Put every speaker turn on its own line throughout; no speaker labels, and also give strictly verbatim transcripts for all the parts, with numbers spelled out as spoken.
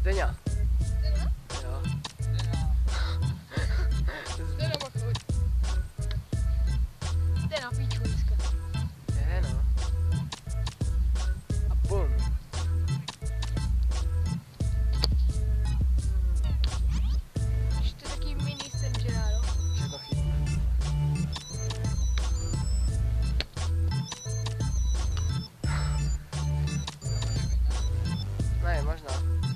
Zdeňa.
Zdeňa?
Jo.
Zdeňa má chuť. Jde na píču dneska.
Je no. A bum.
Ještě taký mini sen, že ráno.
Že to chytne. Ne, možná.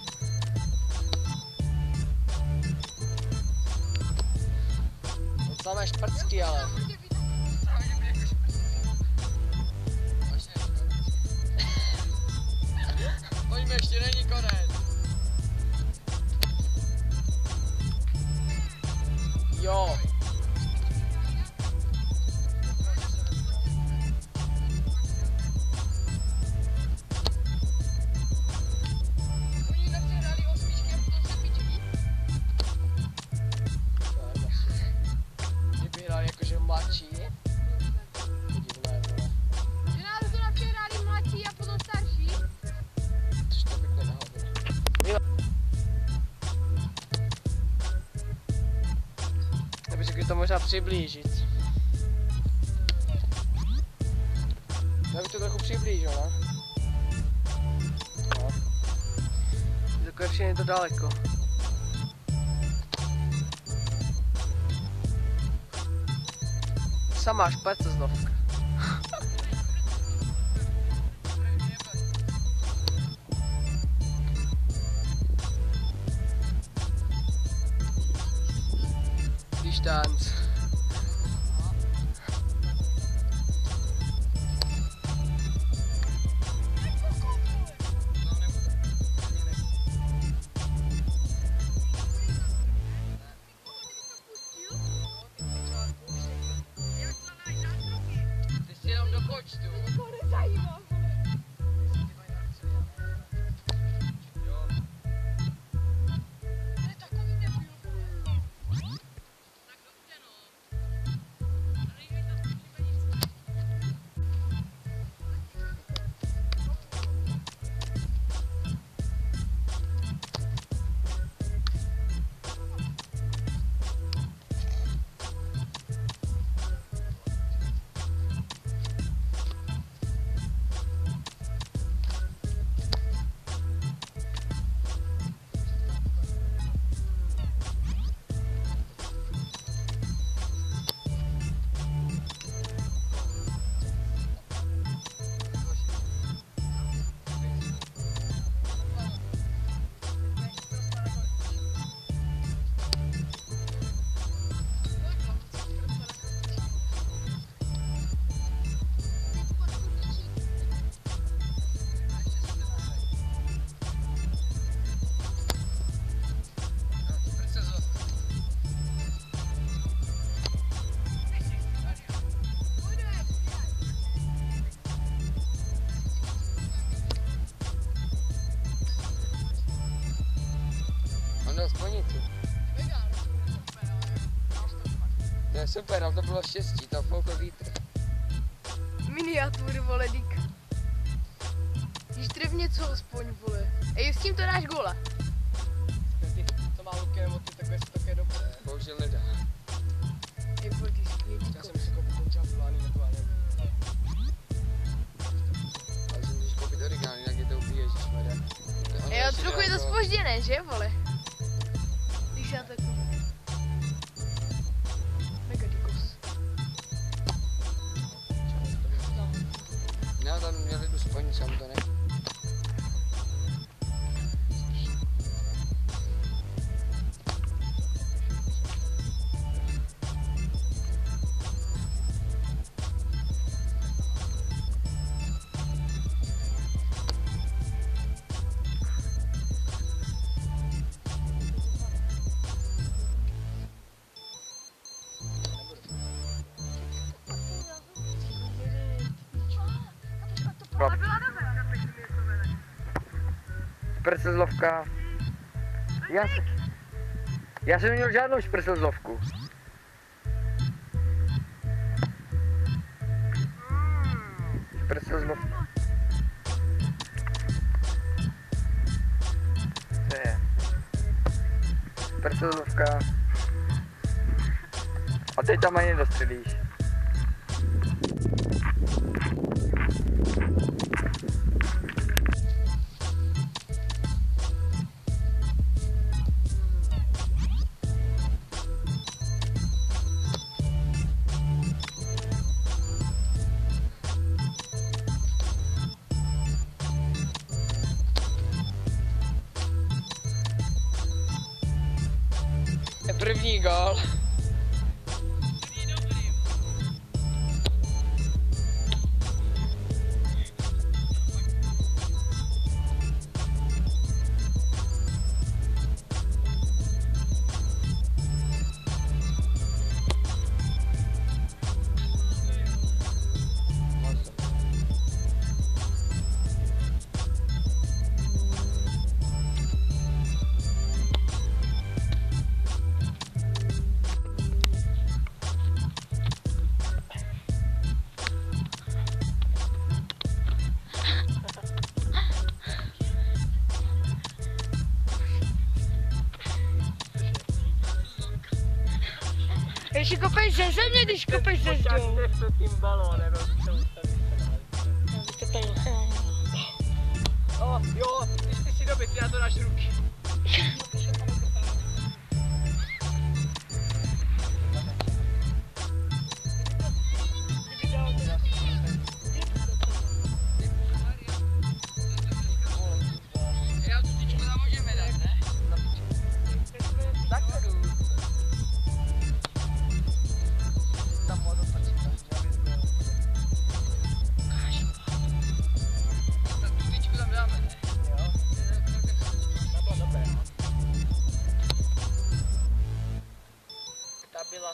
To samé šprcky, ale.
Pojďme, ještě není konec.
Jo.
Oni napředali osmičky a potom se pičky.
Kdyby hrál jakože mladší. Divné, vole.
Že nás to napředali mladší a potom starší.
Což to bych nenahodil. Já bych řekl, že to možná přiblížit. Já bych to trochu přiblížil, ne? No. Takové všechny to daleko. Samá špacozlovka. Distanz.
Ty jsi jenom do počtu.
To nezajímá, vole.
Jo.
To je takový debil, vole.
Tak dobře no. A nejvíc na to připadí. Do sklonici. To je super, ale to bylo štěstí, to foukl vítr.
Miniatury, vole, dík. Když tref něco aspoň, vole. Ej, s tím to dáš góla.
Ty, co má luky nebo ty takové jsou také dobré.
Bohužel nedá.
Ej, vole, ty skvělý.
Já jsem si koupil ten čapulání nebo já nevím.
Ale si můžeš koupit originál, jinak je to úplně ježišmarja.
Ej, jo, trochu je to zpožděné, že, vole? Když já tak... Mega dikos.
Já tam měl tu spojnici, sam to ne.
Ale byla dobrá, na pěkný je to vede.
Šprcezlovka. Já, já jsem neměl žádnou šprcezlovku. Šprcezlovka. To je.
Prsilovka. A teď tam ani nedostřelíš.
První gól.
Ještě kopej ze země, když kopej ze zdou.
To tím balónem, oh, jo, když ty si dobit, já to dáš ruky. Já tu tyčku tam můžeme dát, ne? Tak to jdu. Tam vodu počítat, já bych byl. Tak tu tyčku tam dáme, ne? Jo. To bylo dobré, no. Ta byla...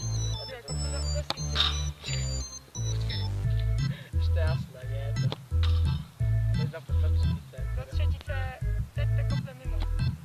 Už to je jasné, je to. To je za třetice.
Do třetice, teď to kople mimo.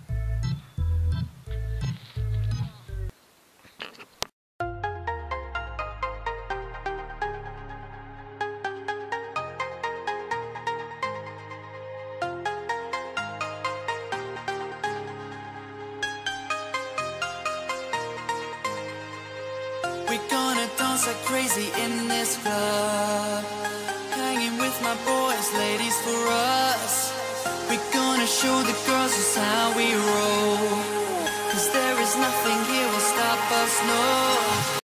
We're gonna dance like crazy in this club, hanging with my boys, ladies for us. We're gonna show the girls just how we roll, 'cause there is nothing here will stop us, no.